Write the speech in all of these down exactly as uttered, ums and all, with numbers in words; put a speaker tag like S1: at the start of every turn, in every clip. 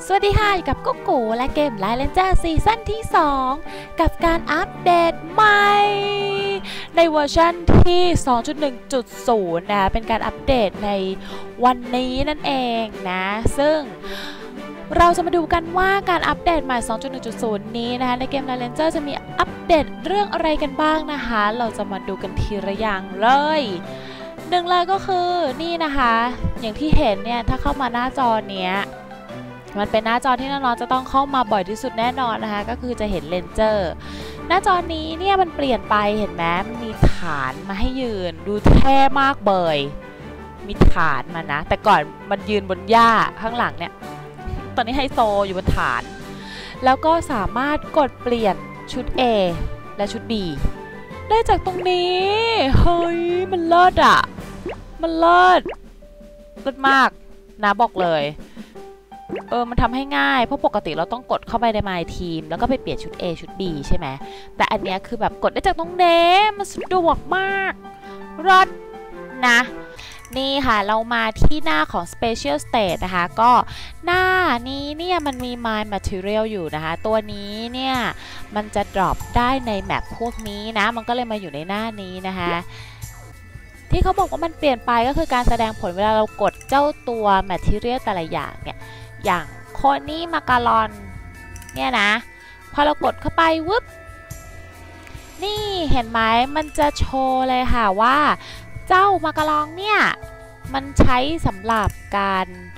S1: สวัสดีค่ะอยู่กับกุ๊กกูและเกมไลน์เลนเจอร์ซีซั่นที่สองกับการอัปเดตใหม่ในเวอร์ชันที่ สองจุดหนึ่งจุดศูนย์ นะเป็นการอัปเดตในวันนี้นั่นเองนะซึ่งเราจะมาดูกันว่าการอัปเดตใหม่ สองจุดหนึ่งจุดศูนย์ นี้นะคะในเกมไลน์เลนเจอร์จะมีอัปเดตเรื่องอะไรกันบ้างนะคะเราจะมาดูกันทีละอย่างเลยหนึ่งเลยก็คือนี่นะคะอย่างที่เห็นเนี่ยถ้าเข้ามาหน้าจอเนี้ยมันเป็นหน้าจอที่น้องๆจะต้องเข้ามาบ่อยที่สุดแน่นอนนะคะก็คือจะเห็นเลนเจอร์หน้าจอนี้เนี่ยมันเปลี่ยนไปเห็นไหมมันมีฐานมาให้ยืนดูเท่มากเบยมีฐานมานะแต่ก่อนมันยืนบนหญ้าข้างหลังเนี่ยตอนนี้ไฮโซอยู่บนฐานแล้วก็สามารถกดเปลี่ยนชุด A และชุด B ได้จากตรงนี้เฮ้ยมันเลิศอ่ะมันเลิศเลิศมากนะบอกเลยเออมันทำให้ง่ายเพราะปกติเราต้องกดเข้าไปใน My Team แล้วก็ไปเปลี่ยนชุด A ชุด B ใช่ไหมแต่อันเนี้ยคือแบบกดได้จากตรงเนี้ยมันสะดวกมากรอดนะนี่ค่ะเรามาที่หน้าของ Special State นะคะก็หน้านี้เนี่ยมันมี My Material อยู่นะคะตัวนี้เนี่ยมันจะ drop ได้ในแมปพวกนี้นะมันก็เลยมาอยู่ในหน้านี้นะคะที่เขาบอกว่ามันเปลี่ยนไปก็คือการแสดงผลเวลาเรากดเจ้าตัว Material แต่ละอย่างเนี่ยอย่างโคนี่มาการอนเนี่ยนะพอเรากดเข้าไปวึบนี่เห็นไหมมันจะโชว์เลยค่ะว่าเจ้ามาการองเนี่ยมันใช้สำหรับการ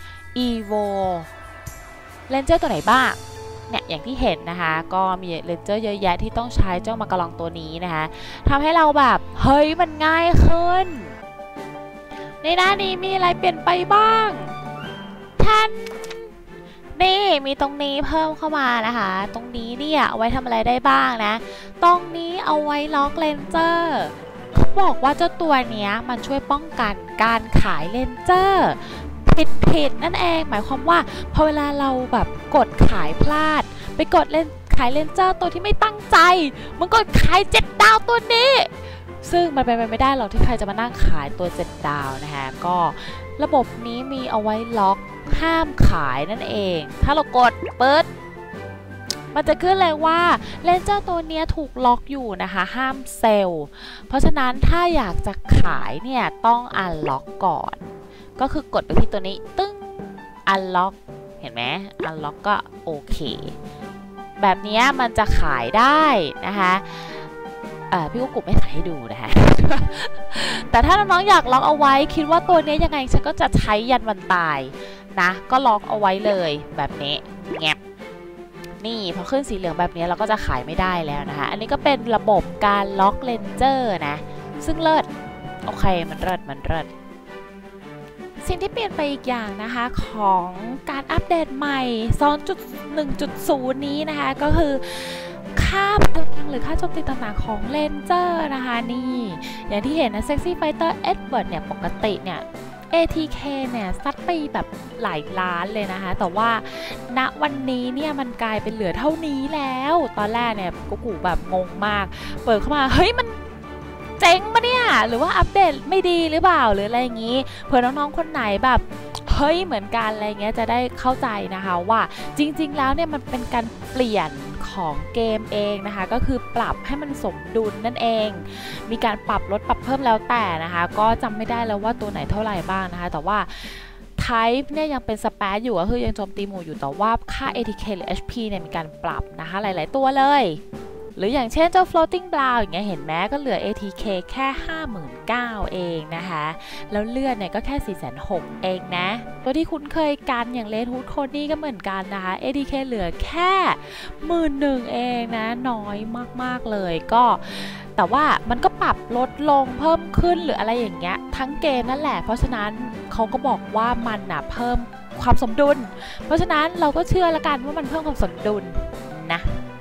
S1: Evo เลนเจอร์ตัวไหนบ้างเนี่ยอย่างที่เห็นนะคะก็มีเลนเจอร์เยอะแยะที่ต้องใช้เจ้ามาการองตัวนี้นะคะทำให้เราแบบเฮ้ยมันง่ายขึ้นในหน้านี้มีอะไรเปลี่ยนไปบ้างท่านนี่มีตรงนี้เพิ่มเข้ามานะคะตรงนี้เนี่ยเอาไว้ทำอะไรได้บ้างนะตรงนี้เอาไว้ล็อกเลนเจอร์เขาบอกว่าเจ้าตัวเนี้ยมันช่วยป้องกันการขายเลนเจอร์ผิดผิดนั่นเองหมายความว่าพอเวลาเราแบบกดขายพลาดไปกดเลนขายเลนเจอร์ตัวที่ไม่ตั้งใจมันกดขายเจ็ดดาวตัวนี้ซึ่งมันเป็นไปไม่ได้หรอกที่ใครจะมานั่งขายตัวเจ็ดดาวนะคะก็ระบบนี้มีเอาไว้ล็อกห้ามขายนั่นเองถ้าเรากดเปิดมันจะขึ้นเลยว่าเลนเจอร์ตัวนี้ถูกล็อกอยู่นะคะห้ามเซลล์เพราะฉะนั้นถ้าอยากจะขายเนี่ยต้องอันล็อกก่อนก็คือกดไปที่ตัวนี้ตึ้งอันล็อกเห็นไหมอันล็อกก็โอเคแบบนี้มันจะขายได้นะคะพี่กุ๊กกุ๊กไม่ขายให้ดูนะคะ แต่ถ้าน้องๆอยากล็อกเอาไว้คิดว่าตัวนี้ยังไงฉันก็จะใช้ยันวันตายนะก็ล็อกเอาไว้เลยแบบนี้แงบนี่พอขึ้นสีเหลืองแบบนี้เราก็จะขายไม่ได้แล้วนะคะอันนี้ก็เป็นระบบการล็อกเลนเจอร์นะซึ่งเลิศโอเคมันเลิศมันเลิศสิ่งที่เปลี่ยนไปอีกอย่างนะคะของการอัปเดตใหม่ สองจุดหนึ่งจุดศูนย์ นี้นะคะก็คือค่าพลังหรือค่าโจมตีต่างๆของเลนเจอร์นะคะนี่อย่างที่เห็นนะเซ็กซี่ไฟเตอร์เอ็ดเวิร์ดเนี่ยปกติเนี่ย เอ ที เค เนี่ยซัดไปแบบหลายล้านเลยนะคะแต่ว่าณวันนี้เนี่ยมันกลายเป็นเหลือเท่านี้แล้วตอนแรกเนี่ยกูกูแบบงงมากเปิดเข้ามาเฮ้ยมันเจ๊งปะเนี่ยหรือว่าอัปเดตไม่ดีหรือเปล่าหรืออะไรอย่างนี้เผื่อน้องๆคนไหนแบบเฮ้ยเหมือนกันอะไรเงี้ยจะได้เข้าใจนะคะว่าจริงๆแล้วเนี่ยมันเป็นการเปลี่ยนของเกมเองนะคะก็คือปรับให้มันสมดุลนั่นเองมีการปรับลดปรับเพิ่มแล้วแต่นะคะก็จำไม่ได้แล้วว่าตัวไหนเท่าไหร่บ้างนะคะแต่ว่า Type เนี่ยยังเป็นสเปซอยู่ก็คือยังโจมตีหมู่อยู่แต่ว่าค่า เอ ที เค หรือ เอช พี เนี่ยมีการปรับนะคะหลายๆตัวเลยหรืออย่างเช่นเจ้า floating brow อย่างเงี้ยเห็นไหมก็เหลือ เอ ที เค แค่ ห้าหมื่นเก้าพัน เองนะคะแล้วเลือดเนี่ยก็แค่ สี่แสนหกหมื่น เองนะตัวที่คุ้นเคยกันอย่างเลดฮูดโคนี่ก็เหมือนกันนะคะ เอ ที เค เหลือแค่หมื่นหนึ่งเองนะน้อยมากๆเลยก็แต่ว่ามันก็ปรับลดลงเพิ่มขึ้นหรืออะไรอย่างเงี้ยทั้งเกมนั่นแหละเพราะฉะนั้นเขาก็บอกว่ามันนะเพิ่มความสมดุลเพราะฉะนั้นเราก็เชื่อละกันว่ามันเพิ่มความสมดุลนะ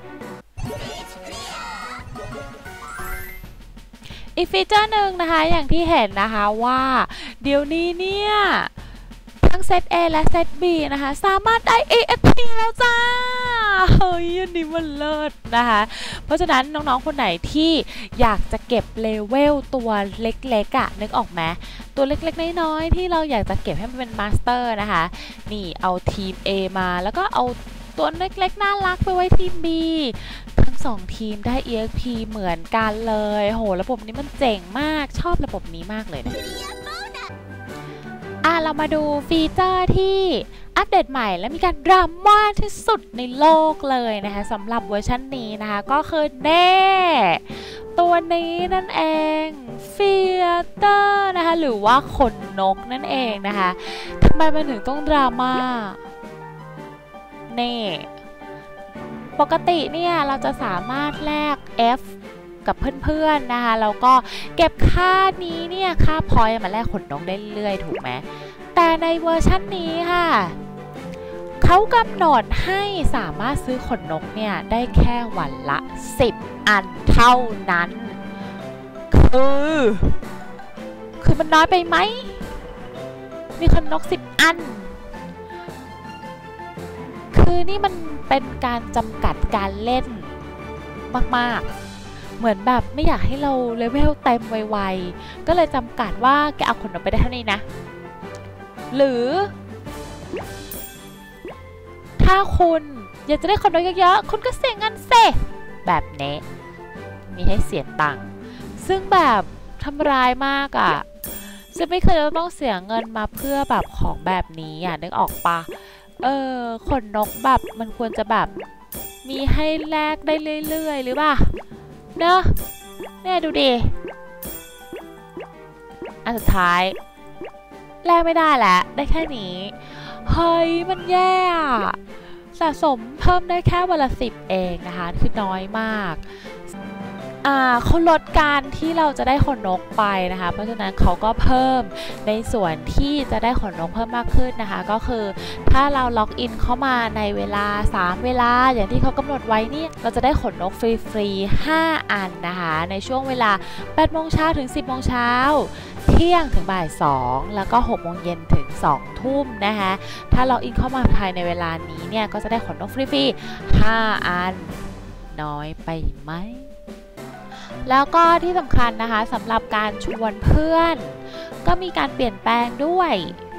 S1: อีกฟีเจอร์หนึ่งนะคะอย่างที่เห็นนะคะว่าเดี๋ยวนี้เนี่ยทั้งเซต A และเซต B นะคะสามารถได้ อี เอ็กซ์ พี แล้วจ้าเฮ้ยอันนี้มันเลิศนะคะเพราะฉะนั้นน้องๆคนไหนที่อยากจะเก็บเลเวลตัวเล็กๆอะนึกออกไหมตัวเล็กๆน้อยๆที่เราอยากจะเก็บให้มันเป็นมาสเตอร์นะคะนี่เอาทีม A มาแล้วก็เอาตัวเล็กๆน่ารักไปไว้ทีม B ทั้งสองทีมได้ อี เอ็กซ์ พี เหมือนกันเลยโหระบบนี้มันเจ๋งมากชอบระบบนี้มากเลยนะอ่ะเรามาดูฟีเจอร์ที่อัปเดตใหม่และมีการดราม่าที่สุดในโลกเลยนะคะสำหรับเวอร์ชันนี้นะคะก็คือแน่ตัวนี้นั่นเองฟีเตอร์นะคะหรือว่าขนนกนั่นเองนะคะทำไมมันถึงต้องดราม่าเน่ปกติเนี่ยเราจะสามารถแลก F กับเพื่อนๆนะคะแล้วก็เก็บค่านี้เนี่ยค่าพอยต์มาแลกขนนกได้เรื่อยๆถูกไหมแต่ในเวอร์ชันนี้ค่ะเขากำหนดให้สามารถซื้อขนนกเนี่ยได้แค่วันละสิบอันเท่านั้นคือคือมันน้อยไปไหมมีขนนกสิบอันคือนี่มันเป็นการจำกัดการเล่นมากๆเหมือนแบบไม่อยากให้เราเลเวลเต็มไวๆก็เลยจำกัดว่าแกเอาขนนกไปได้เท่านี้นะหรือถ้าคุณอยากจะได้ขนนกเยอะๆคุณก็เสียเงินเซแบบนี้มีให้เสียตังค์ซึ่งแบบทำร้ายมากอ่ะจะไม่เคยต้องเสียเงินมาเพื่อแบบของแบบนี้อ่ะนึกออกปะเออขนนกแบบมันควรจะแบบมีให้แลกได้เรื่อยๆหรือเปล่าเนอะเนี่ยดูดิอันสุดท้ายแลกไม่ได้แหละได้แค่นี้เฮ้ยมันแย่สะสมเพิ่มได้แค่วันละสิบเองนะคะคือน้อยมากอ่าเขาลดการที่เราจะได้ขนนกไปนะคะเพราะฉะนั้นเขาก็เพิ่มในส่วนที่จะได้ขนนกเพิ่มมากขึ้นนะคะก็คือถ้าเราล็อกอินเข้ามาในเวลาสามเวลาอย่างที่เขากำหนดไว้นี่เราจะได้ขนนกฟรีๆห้าอันนะคะในช่วงเวลาแปดโมงเช้าถึงสิบโมงเช้าเที่ยงถึงบ่ายสองแล้วก็หกโมงเย็นถึงสองทุ่มนะคะถ้าล็อกอินเข้ามาภายในเวลานี้เนี่ยก็จะได้ขนนกฟรีๆห้าอันน้อยไปไหมแล้วก็ที่สำคัญนะคะสำหรับการชวนเพื่อนก็มีการเปลี่ยนแปลงด้วย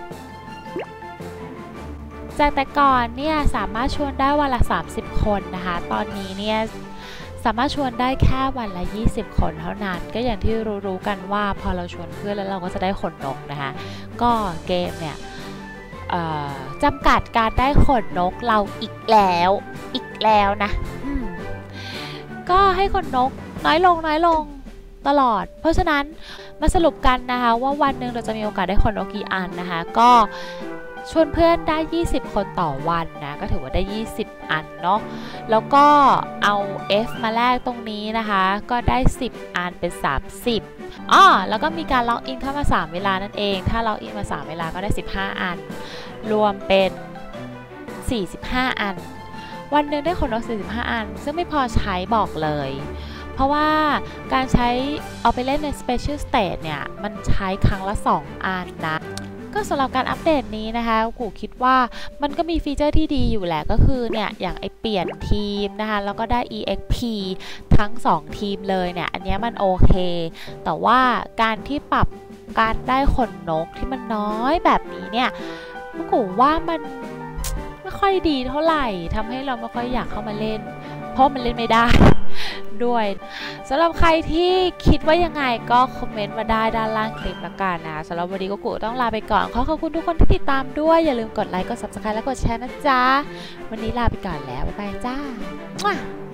S1: จากแต่ก่อนเนี่ยสามารถชวนได้วันละสามสิบคนนะคะตอนนี้เนี่ยสามารถชวนได้แค่วันละยี่สิบคนเท่านั้นก็อย่างที่รู้ๆกันว่าพอเราชวนเพื่อนแล้วเราก็จะได้ขนนกนะคะก็เกมเนี่ยจำกัดการได้ขนนกเราอีกแล้วอีกแล้วนะก็ให้ขนนกน้อยลงน้อยลงตลอดเพราะฉะนั้นมาสรุปกันนะคะว่าวันหนึ่งเราจะมีโอกาสได้ขนนกกี่อันนะคะก็ชวนเพื่อนได้ยี่สิบคนต่อวันนะก็ถือว่าได้ยี่สิบอันเนาะแล้วก็เอา F มาแลกตรงนี้นะคะก็ได้สิบอันเป็นสามสิบอ้อแล้วก็มีการล็อกอินเข้ามาสามเวลานั่นเองถ้าล็อกอินมาสามเวลาก็ได้สิบห้าอันรวมเป็นสี่สิบห้าอันวันหนึ่งได้ขนนกสี่สิบห้าอันซึ่งไม่พอใช้บอกเลยเพราะว่าการใช้เอาไปเล่นใน Special Stage เนี่ยมันใช้ครั้งละสองอันนะก็สำหรับการอัปเดตนี้นะคะกูคิดว่ามันก็มีฟีเจอร์ที่ดีอยู่แหละก็คือเนี่ยอย่างไอเปลี่ยนทีมนะคะแล้วก็ได้ อี เอ็กซ์ พี ทั้งสองทีมเลยเนี่ยอันนี้มันโอเคแต่ว่าการที่ปรับการได้ขนนกที่มันน้อยแบบนี้เนี่ยกูว่ามันไม่ค่อยดีเท่าไหร่ทำให้เราไม่ค่อยอยากเข้ามาเล่นเพราะมันเล่นไม่ได้ด้วยสำหรับใครที่คิดว่ายังไงก็คอมเมนต์มาได้ด้านล่างคลิปละกันนะสำหรับวันนี้ก็กูต้องลาไปก่อนขอขอบคุณทุกคนที่ติดตามด้วยอย่าลืมกดไลค์กด ซับสไครบ์ และกดแชร์นะจ๊ะวันนี้ลาไปก่อนแล้วบ๊ายบายจ้า